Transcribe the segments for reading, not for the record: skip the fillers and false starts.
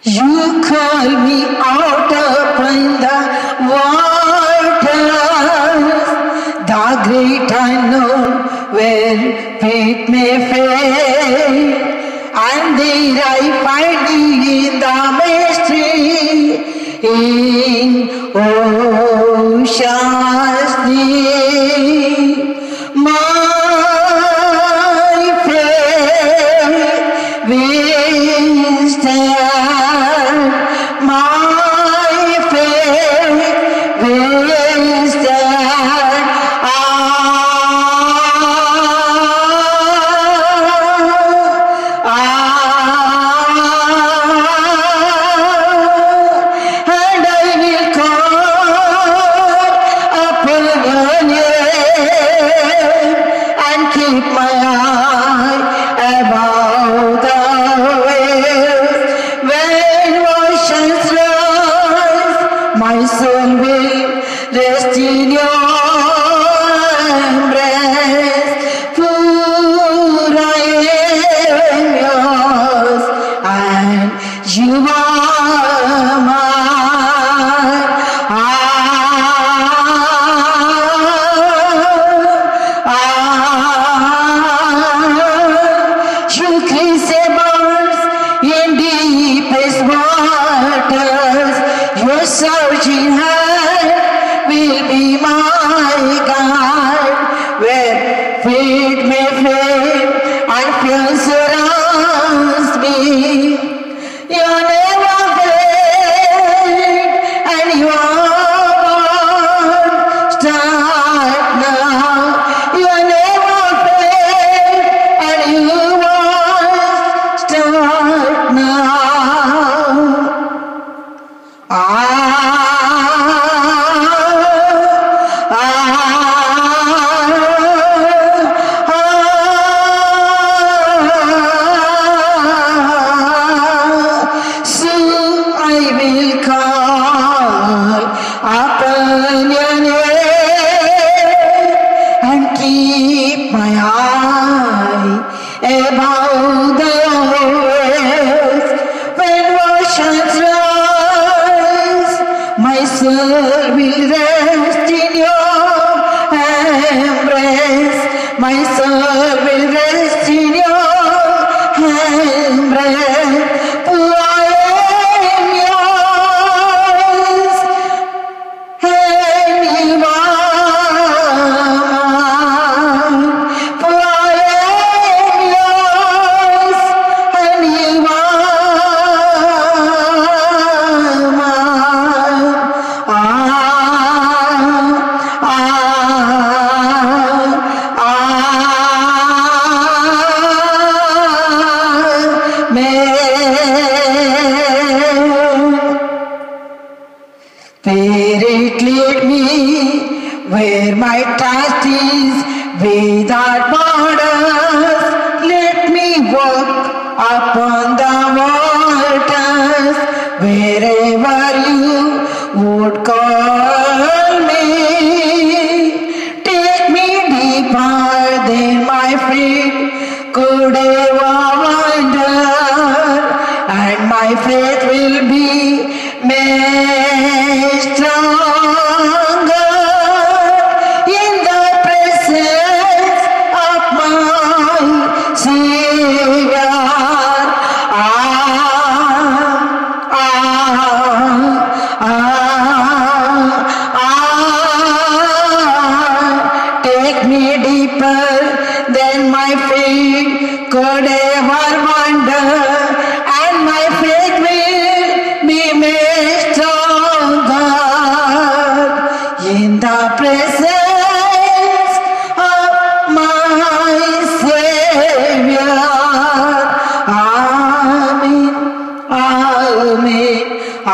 You call me out upon the waters, the great unknown where faith may fail, and there I find you in the mystery, in ocean's deep. My faith will stand, my faith will stand. And I will call upon your name and keep my eye above the waves. When oceans rise, my soul will rest in your embrace. For I am yours and you are mine. You kiss abounds in deepest waters. Your searching hand will be my guide. Where faith may fail and fear surrounds me, you never fail and you won't start now. You never fail and you won't start now. So I will call upon your name and keep my eye above the waves. When oceans rise, my soul will rest in your embrace. My soul will rest in your embrace. For I am yours and you are mine. For I am yours and you are mine. Spirit, lead me where my trust is without borders. Let me walk upon the waters wherever you would call me. Take me deeper than my feet could ever wander, and my faith will be made stronger in the presence of my Savior. Take me deeper than my feet could ever wander, and my faith will be made stronger in the presence of my Savior. Amen, amen,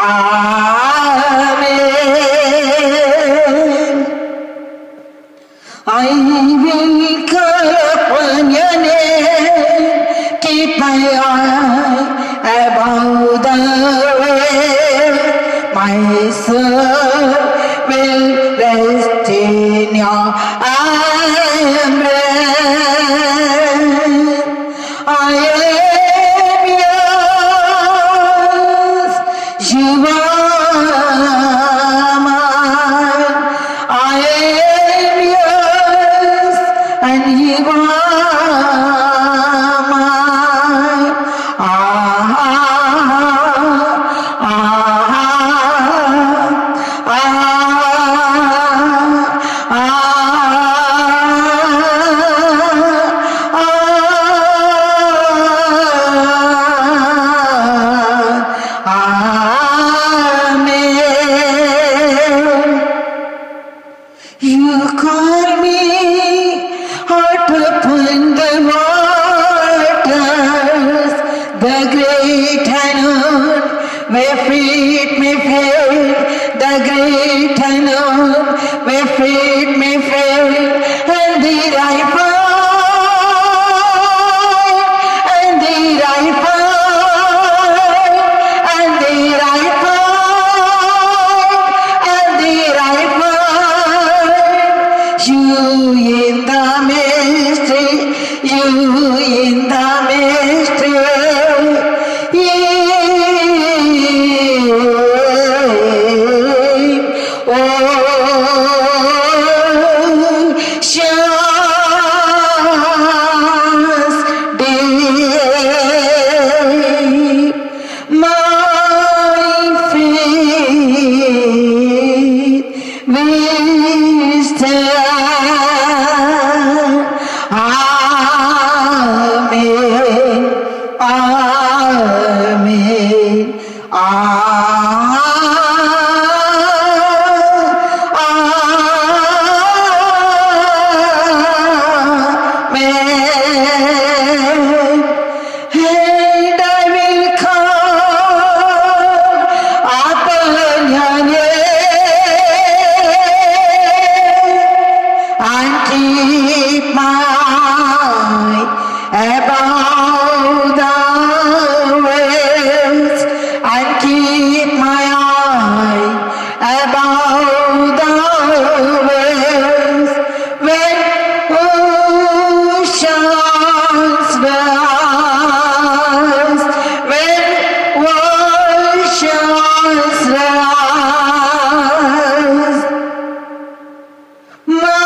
amen. I will call upon your name, keep my eye above the waves. My soul will rest in your embrace. I am yours You are mine, I am yours, and you are mine. You call me out upon the waters, the great unknown, where feet may fail, the great unknown, where feet may fail, and there I find, and there I find, and there I find, and there I find. You in the mystery, you in the mystery, oh, shines deep, my faith will stand. Amen, amen, amen. And I will call upon your name and keep my above the waves, and keep my eye above the waves. When oceans rise, when oceans rise, my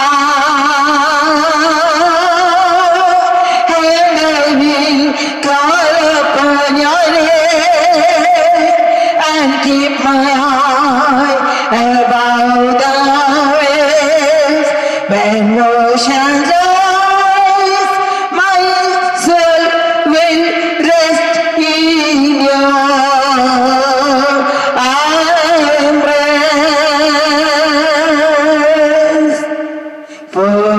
God. keep my eye above the waves. When oceans rise, my soul will rest in your embrace. For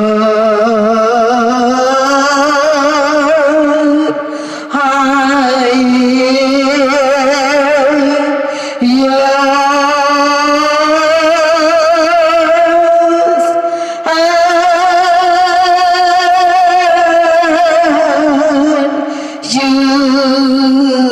you